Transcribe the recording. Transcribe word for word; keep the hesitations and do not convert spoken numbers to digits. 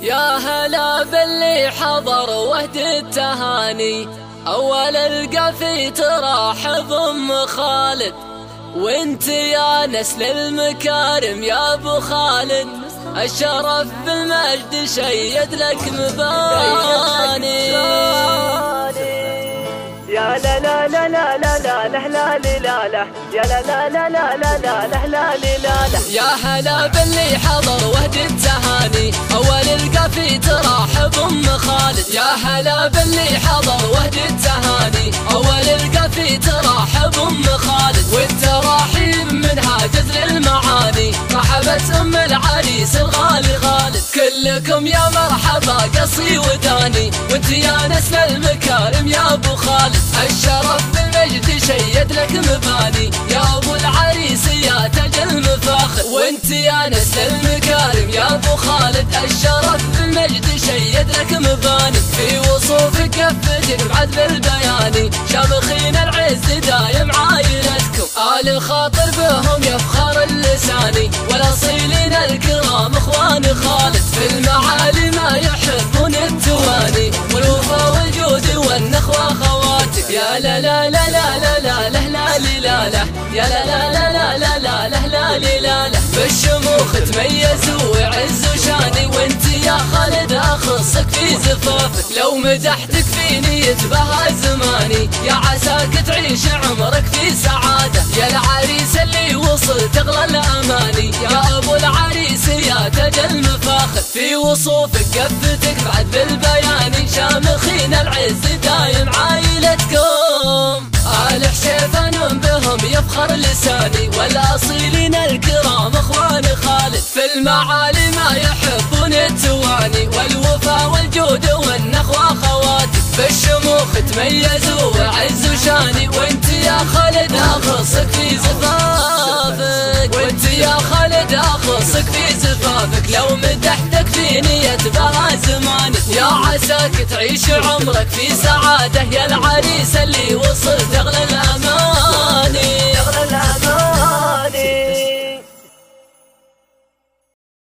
يا هلا باللي حضر وهد التهاني، أول القافي تراحب أم خالد، وانت يا نسل المكارم يا أبو خالد، الشرف بالمجد شيد لك مباني. يا لا لا لا لا لا لا لا لا لا لا يا لا لا لا لا لا لا لا لا لا لا. يا هلا باللي حضر وهد التهاني، أول القافي تراحب أم خالد. يا هلا باللي حضر وهد التهاني، أول القافي تراحب أم خالد، والتراحيب منها جذر المعاني، رحبت أم العريس الغالي خالد. كلكم يا مرحبا قصي وداني، وانت يا نسل المكارم يا أبو خالد، الشرف بالمجد شيد لك مباني، يا أبو العريس يا تاج المفاخر، وانت يا نسل المكارم يا أبو خالد، الشرف بالمجد شيد لك مباني. في وصوفك كفتك بعد بالبياني، شامخين العز دايم عايلتكم، آل الخاطر بهم يفخر اللساني، والأصيلين الكرام اخوان خالد، في المعالي ما يحبون التواني، والوفا والجود والنخوة خواتك. يا لا لا لا لا لا لا لا لا لا لا يا لا لا لا لا لا لا لا لا لا لا. بالشموخ تميز وعز وشاني، وانت يا خالد اخصك في زفافك، لو مدحتك فيني يتبهى زماني، يا عساك تعيش عمرك في سعادة، يا العريس اللي وصل تغلى الاماني، يا ابو العريس يا تاج المفاخر، في وصوفك كفتك بعد بالبياني، شامخين العز دايم عايلتكم، آل حسيفان بهم يفخر لساني، والأصيلين الكرام اخوان خالد، في المعالي ما يحبون التواني، والوفا والجود والنخوة خواتك، بالشموخ تميزوا وعز وشاني، وانت يا خالد اخصك في زفافك، وانت يا خالد اخصك في زفافك، لو مدحتك فيني يتبهى زماني، يا عساك تعيش عمرك في سعادة، يا العريس